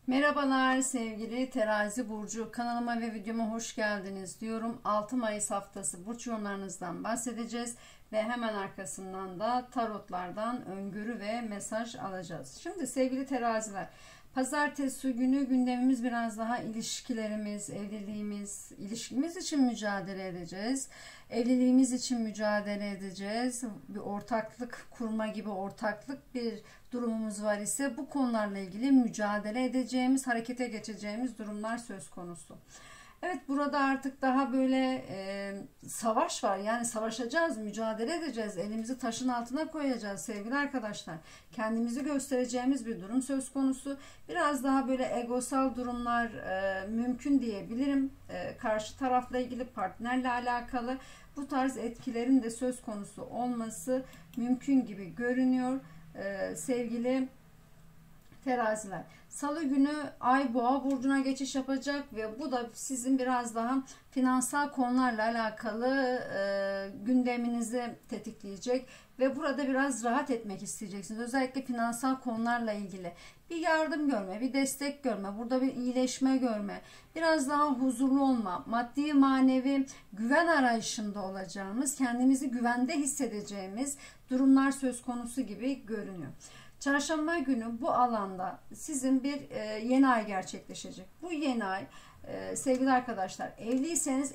Merhabalar sevgili Terazi Burcu, kanalıma ve videoma hoş geldiniz diyorum. 6 Mayıs haftası burç yorumlarınızdan bahsedeceğiz ve hemen arkasından da tarotlardan öngörü ve mesaj alacağız. Şimdi sevgili teraziler, pazartesi günü gündemimiz biraz daha ilişkilerimiz, evliliğimiz, ilişkimiz için mücadele edeceğiz. Evliliğimiz için mücadele edeceğiz. Bir ortaklık kurma gibi ortaklık bir durumumuz var ise bu konularla ilgili mücadele edeceğimiz, harekete geçeceğimiz durumlar söz konusu. Evet, burada artık daha böyle savaş var. Yani savaşacağız, mücadele edeceğiz. Elimizi taşın altına koyacağız sevgili arkadaşlar. Kendimizi göstereceğimiz bir durum söz konusu. Biraz daha böyle egosal durumlar mümkün diyebilirim. Karşı tarafla ilgili, partnerle alakalı bu tarz etkilerin de söz konusu olması mümkün gibi görünüyor. Sevgili teraziler, salı günü ay boğa burcuna geçiş yapacak ve bu da sizin biraz daha finansal konularla alakalı gündeminizi tetikleyecek ve burada biraz rahat etmek isteyeceksiniz. Özellikle finansal konularla ilgili bir yardım görme, bir destek görme, burada bir iyileşme görme, biraz daha huzurlu olma, maddi manevi güven arayışında olacağımız, kendimizi güvende hissedeceğimiz durumlar söz konusu gibi görünüyor. Çarşamba günü bu alanda sizin bir yeni ay gerçekleşecek. Bu yeni ay sevgili arkadaşlar, evliyseniz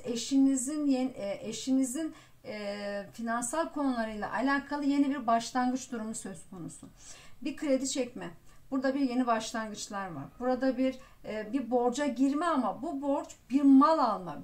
eşinizin finansal konularıyla alakalı yeni bir başlangıç durumu söz konusu. Bir kredi çekme. Burada bir yeni başlangıçlar var. Burada bir borca girme ama bu borç bir mal alma,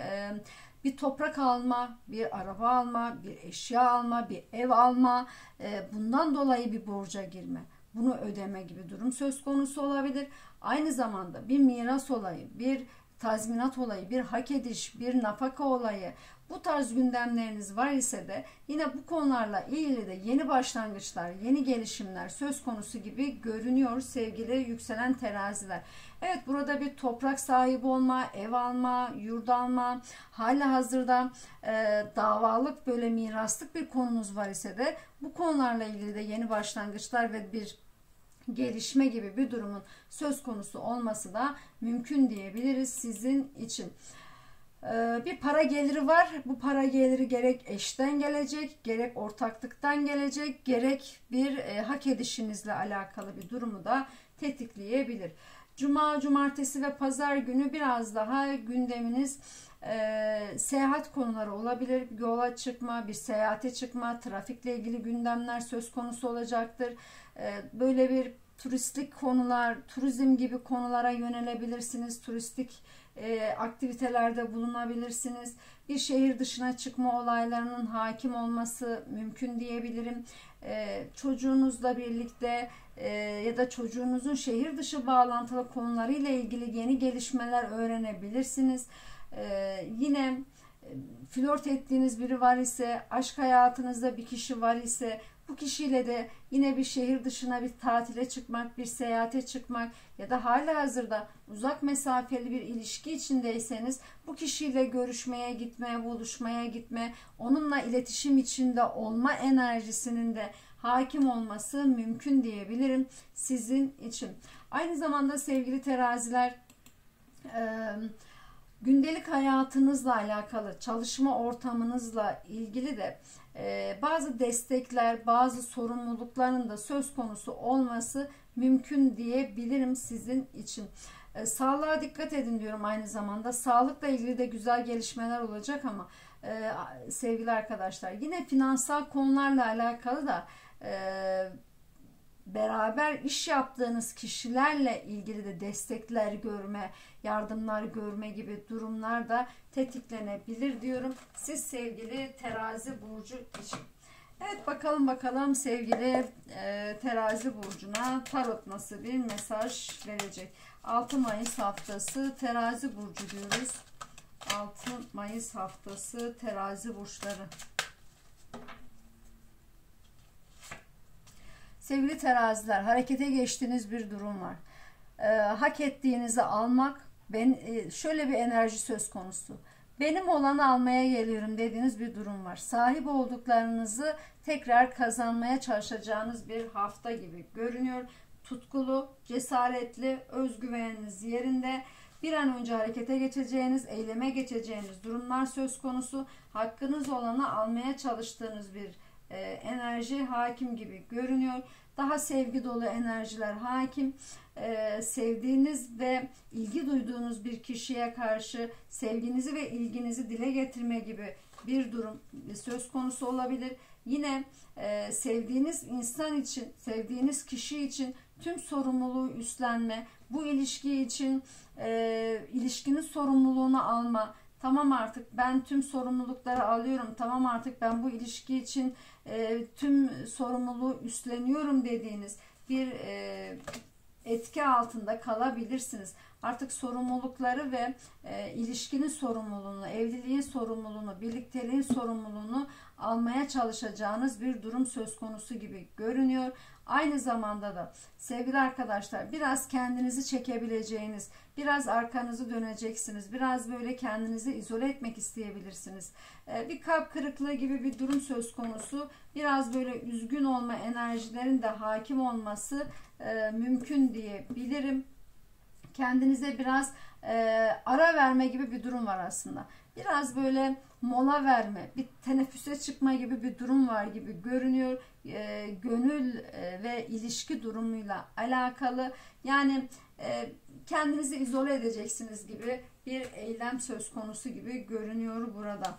bir toprak alma, bir araba alma, bir eşya alma, bir ev alma, bundan dolayı bir borca girme, bunu ödeme gibi durum söz konusu olabilir. Aynı zamanda bir miras olayı, bir tazminat olayı, bir hak ediş, bir nafaka olayı, bu tarz gündemleriniz var ise de yine bu konularla ilgili de yeni başlangıçlar, yeni gelişimler söz konusu gibi görünüyor sevgili yükselen teraziler. Evet, burada bir toprak sahibi olma, ev alma, yurt alma, halihazırda davalık böyle miraslık bir konunuz var ise de bu konularla ilgili de yeni başlangıçlar ve bir gelişme gibi bir durumun söz konusu olması da mümkün diyebiliriz sizin için. Bir para geliri var. Bu para geliri gerek eşten gelecek, gerek ortaklıktan gelecek, gerek bir hak edişinizle alakalı bir durumu da tetikleyebilir. Cuma, cumartesi ve pazar günü biraz daha gündeminiz seyahat konuları olabilir. Yola çıkma, bir seyahate çıkma, trafikle ilgili gündemler söz konusu olacaktır. Böyle bir turistik konular, turizm gibi konulara yönelebilirsiniz. Turistik aktivitelerde bulunabilirsiniz. Bir şehir dışına çıkma olaylarının hakim olması mümkün diyebilirim. Çocuğunuzla birlikte ya da çocuğunuzun şehir dışı bağlantılı konularıyla ilgili yeni gelişmeler öğrenebilirsiniz. Yine flört ettiğiniz biri var ise, aşk hayatınızda bir kişi var ise bu kişiyle de yine bir şehir dışına bir tatile çıkmak, bir seyahate çıkmak ya da halihazırda uzak mesafeli bir ilişki içindeyseniz bu kişiyle görüşmeye gitme, buluşmaya gitme, onunla iletişim içinde olma enerjisinin de hakim olması mümkün diyebilirim sizin için. Aynı zamanda sevgili teraziler, gündelik hayatınızla alakalı, çalışma ortamınızla ilgili de bazı destekler, bazı sorumlulukların da söz konusu olması mümkün diyebilirim sizin için. Sağlığa dikkat edin diyorum aynı zamanda. Sağlıkla ilgili de güzel gelişmeler olacak ama sevgili arkadaşlar, yine finansal konularla alakalı da beraber iş yaptığınız kişilerle ilgili de destekler görme, yardımlar görme gibi durumlar da tetiklenebilir diyorum siz sevgili terazi burcu için. Evet, bakalım sevgili terazi burcuna tarot nasıl bir mesaj verecek. 6 Mayıs haftası terazi burcu diyoruz. 6 Mayıs haftası terazi burçları. Sevgili teraziler, harekete geçtiğiniz bir durum var. Hak ettiğinizi almak, şöyle bir enerji söz konusu. Benim olanı almaya geliyorum dediğiniz bir durum var. Sahip olduklarınızı tekrar kazanmaya çalışacağınız bir hafta gibi görünüyor. tutkulu, cesaretli, özgüveniniz yerinde. Bir an önce harekete geçeceğiniz, eyleme geçeceğiniz durumlar söz konusu. Hakkınız olanı almaya çalıştığınız bir enerji hakim gibi görünüyor. Daha sevgi dolu enerjiler hakim. Sevdiğiniz ve ilgi duyduğunuz bir kişiye karşı sevginizi ve ilginizi dile getirme gibi bir durum söz konusu olabilir. Yine sevdiğiniz insan için, sevdiğiniz kişi için tüm sorumluluğu üstlenme, bu ilişki için ilişkinin sorumluluğunu alma. Tamam, artık ben tüm sorumlulukları alıyorum. Tamam, artık ben bu ilişki için tüm sorumluluğu üstleniyorum dediğiniz bir etki altında kalabilirsiniz. Artık sorumlulukları ve ilişkinin sorumluluğunu, evliliğin sorumluluğunu, birlikteliğin sorumluluğunu almaya çalışacağınız bir durum söz konusu gibi görünüyor. Aynı zamanda da sevgili arkadaşlar, biraz kendinizi çekebileceğiniz, biraz arkanızı döneceksiniz, biraz böyle kendinizi izole etmek isteyebilirsiniz. Bir kalp kırıklığı gibi bir durum söz konusu. Biraz böyle üzgün olma enerjilerin de hakim olması mümkün diyebilirim. Kendinize biraz ara verme gibi bir durum var aslında. Biraz böyle mola verme, bir teneffüse çıkma gibi bir durum var gibi görünüyor. Gönül ve ilişki durumuyla alakalı. Yani kendinizi izole edeceksiniz gibi bir eylem söz konusu gibi görünüyor burada.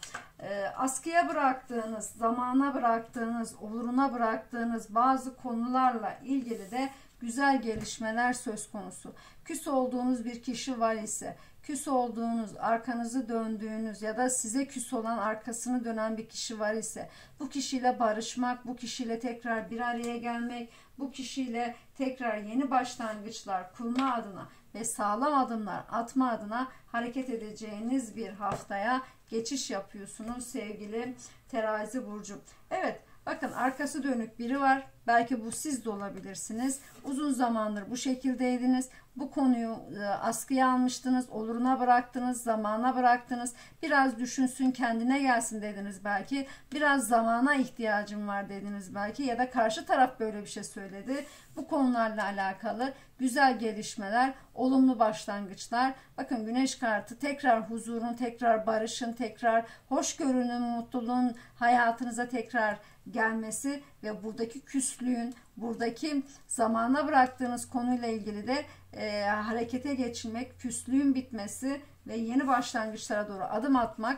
Askıya bıraktığınız, zamana bıraktığınız, oluruna bıraktığınız bazı konularla ilgili de güzel gelişmeler söz konusu. Küs olduğunuz bir kişi var ise, küs olduğunuz, arkanızı döndüğünüz ya da size küs olan, arkasını dönen bir kişi var ise, bu kişiyle barışmak, bu kişiyle tekrar bir araya gelmek, bu kişiyle tekrar yeni başlangıçlar kurma adına ve sağlam adımlar atma adına hareket edeceğiniz bir haftaya geçiş yapıyorsunuz sevgili Terazi burcu. Evet, bakın, arkası dönük biri var. Belki bu siz de olabilirsiniz. Uzun zamandır bu şekildeydiniz. Bu konuyu askıya almıştınız, oluruna bıraktınız, zamana bıraktınız. Biraz düşünsün, kendine gelsin dediniz belki. Biraz zamana ihtiyacım var dediniz belki. Ya da karşı taraf böyle bir şey söyledi. Bu konularla alakalı güzel gelişmeler, olumlu başlangıçlar. Bakın, güneş kartı tekrar huzurun, tekrar barışın, tekrar hoşgörünün, mutluluğun hayatınıza tekrar gelmesi ve buradaki küslüğün, buradaki zamana bıraktığınız konuyla ilgili de harekete geçilmek, küslüğün bitmesi ve yeni başlangıçlara doğru adım atmak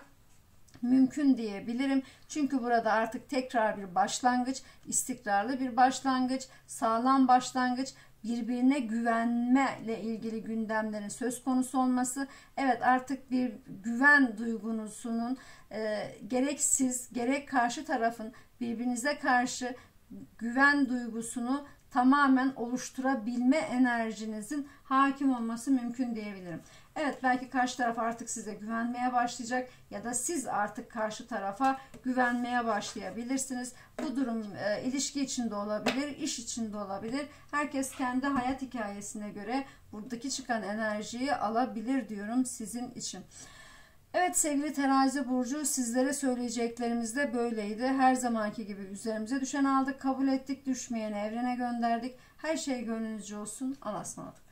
mümkün diyebilirim. Çünkü burada artık tekrar bir başlangıç, istikrarlı bir başlangıç, sağlam başlangıç, birbirine güvenmeyle ilgili gündemlerin söz konusu olması. Evet, artık bir güven duygusunun gerek siz gerek karşı tarafın birbirinize karşı güven duygusunu tamamen oluşturabilme enerjinizin hakim olması mümkün diyebilirim. Evet, belki karşı taraf artık size güvenmeye başlayacak ya da siz artık karşı tarafa güvenmeye başlayabilirsiniz. Bu durum ilişki içinde olabilir, iş içinde olabilir. Herkes kendi hayat hikayesine göre buradaki çıkan enerjiyi alabilir diyorum sizin için. Evet sevgili Terazi burcu, sizlere söyleyeceklerimiz de böyleydi. Her zamanki gibi üzerimize düşen aldık, kabul ettik, düşmeyeni evrene gönderdik. Her şey gönlünüzce olsun. Allah'a ısmarladık.